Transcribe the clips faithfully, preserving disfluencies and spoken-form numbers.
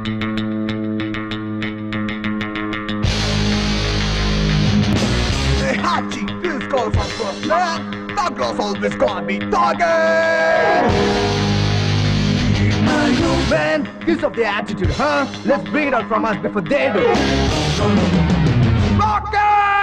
Hey, Hachi, this girl's on first man. That girl's always gonna be talking. Man, kiss off the attitude, huh? Let's bring it out from us before they do. Rocket!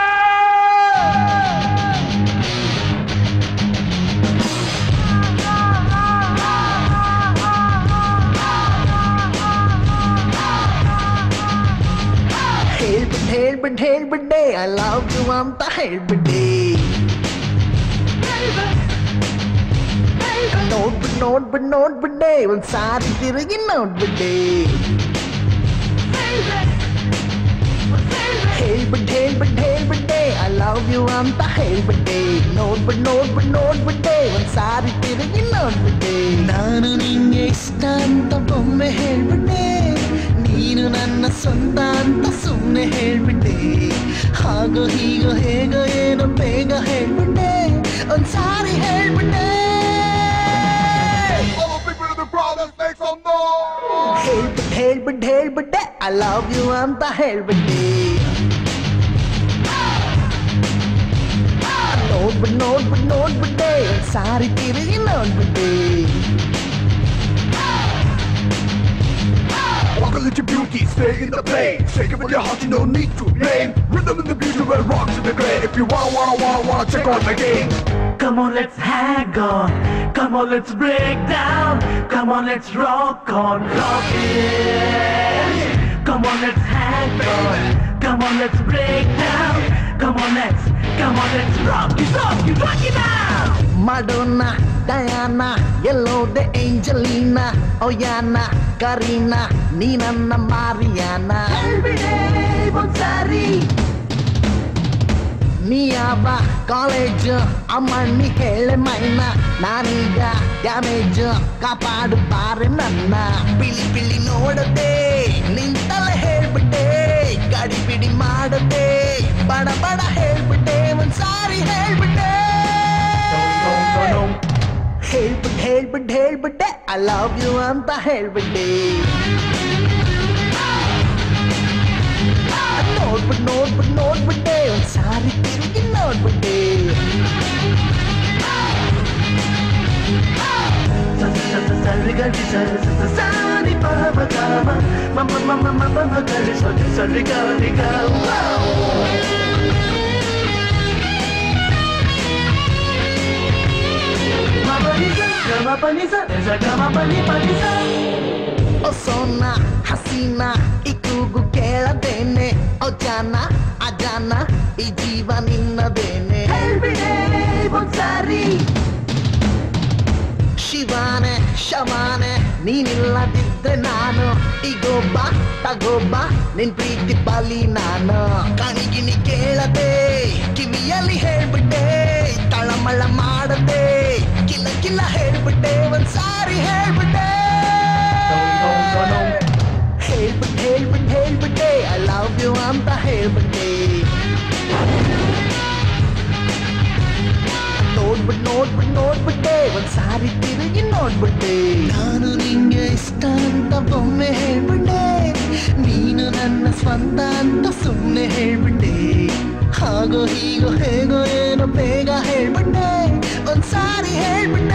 Help it, help it, help it day. I love you, I'm the help it day. Note but note but note but day. One side is the ring note but day. Help it, help it, help it day. I love you, I'm the help it day. Note but note but note but day. One side is the ring note but day. Nanu ninge istanta bomme help it day. ನೀನು ನನ್ನ ಸ್ವಂತ ಅಂತ ಸುಮ್ಮನೆ ಹೇಳ್ಬಿಟ್ಟೆ ಹಾಗೋ ಹೀಗೋ ಹೇಗೋ ಏನೋ ಬೇಗ ಹೇಳ್ಬಿಟ್ಟೆ ಒಂದ್ಸಾರಿ ಹೇಳ್ಬಿಟ್ಟೆ ಹೇಳ್ಬಿಟ್ಟು ಹೇಳ್ಬಿಟ್ಟು ಹೇಳ್ಬಿಟ್ಟೆ ಐ ಲವ್ ಯು ಅಂತ ಹೇಳ್ಬಿಟ್ಟೆ ನೋಡ್ಬಿಟ್ಟು ನೋಡ್ಬಿಟ್ಟು ನೋಡ್ಬಿಟ್ಟೆ ಒಂದ್ಸಾರಿ ತಿರುಗಿ ನೋಡ್ಬಿಟ್ಟೆ Walk a little beauty, stay in the plane. Shake it with your heart, you no need to blame. Rhythm in the beauty will rock to the grave. If you wanna, wanna, wanna, wanna check out the game. Come on, let's hang on. Come on, let's break down. Come on, let's rock on, rock it. Come on, let's hang on. Come on, let's break down. Come on, let's, come on, let's rock it, rock it, rock it now. Madonna, Diana, Yellow the Angelina, Oyana, Karina, Nina, Mariana. Every day, ಒಂದ್ಸಾರಿ ನೀಯಾವ college ಅಮ್ಮಣ್ಣಿ ಹೇಳೆ ಮೈನ ನಾನೀಗ damage ಕಾಪಾಡು ಬಾರೆ ನನ್ನ ಬಿಳಿ ಬಿಳಿ ನೋಡದೆ ನಿಂತಲೆ ಹೇಳ್ಬಿಟ್ಟೆ ಗಾಡಿ ಬಿಡಿ ಮಾಡದೆ ಬಡ ಬಡ ಹೇಳ್ಬಿಟ್ಟೆ ಒಂದ್ಸಾರಿ ಹೇಳ್ಬಿಟ್ಟೆ ಹೇಳ್ಬಿಟ್ಟು ಹೇಳ್ಬಿಟ್ಟು ಹೇಳ್ಬಿಟ್ಟೆ ಐ ಲವ್ ಯು ಅಂತ ಹೇಳ್ಬಿಟ್ಟೆ ನೋಡ್ಬಿಟ್ಟು ನೋಡ್ಬಿಟ್ಟು ನೋಡ್ಬಿಟ್ಟೆ ಒಂದ್ಸಾರಿ ತಿರುಗಿ ನೋಡ್ಬಿಟ್ಟೆ ಸರಿಗಡಿ ಸರಿ ಸಾರಿ ಪರಮ ಕಾಮ ಮಮ್ಮ ಮಮ್ಮ ಮಮ್ಮ ಗರಿ ಸರಿ ಸರಿ ಗರಿ ಗಾಮ Gama panisa, esa gama pani panisa. Oh sona, hasina, ikugu keladene. Oh jana, ajana, ee jeeva ninnadene. Every day, ಒಂದ್ಸಾರಿ ಶಿವಾನೆ ಶಮಾನೆ ನೀನಿಲ್ಲದಿದ್ರೆ ನಾನು ಈಗೊಬ್ಬ ತಗೊಬ್ಬ ನಿನ್ ಪ್ರೀತಿ ಬಲಿ ನಾನು ಕಣಿಗಿನಿ ಕೇಳದೆ ಕಿವಿಯಲ್ಲಿ ಹೇಳ್ಬಿಟ್ಟೆ ತಳಮಳ ಮಾಡದೆ ಕಿಲ್ಲ ಕಿಲ್ಲ ಹೇಳ್ಬಿಟ್ಟೆ ಒಂದ್ಸಾರಿ ಹೇಳ್ಬಿಟ್ಟೆ ಹೇಳ್ಬಿಟ್ಟು ಹೇಳ್ಬಿಟ್ಟು ಹೇಳ್ಬಿಟ್ಟೆ ಐ ಲವ್ ಯು ಅಂತ ಹೇಳ್ಬಿಟ್ಟೆ ನೋಡ್ಬಿಟ್ಟು ನೋಡ್ಬಿಟ್ಟು ನೋಡ್ಬಿಟ್ಟೆ ಒಂದ್ಸಾರಿ ತಿರುಗಿ ನೋಡ್ಬಿಟ್ಟೆ ನಾನು ನಿಂಗೆ ಇಷ್ಟ ಅಂತ ಬೊಮ್ಮೆ ಹೇಳ್ಬಿಟ್ಟೆ ನೀನು ನನ್ನ ಸ್ವಂತ ಅಂತ ಸುಮ್ಮನೆ ಹೇಳ್ಬಿಟ್ಟೆ ಹಾಗೋ ಹೀಗೋ ಹೇಗೋ ಏನೋ ಬೇಗ ಹೇಳ್ಬಿಟ್ಟೆ ಒಂದ್ಸಾರಿ ಹೇಳ್ಬಿಟ್ಟೆ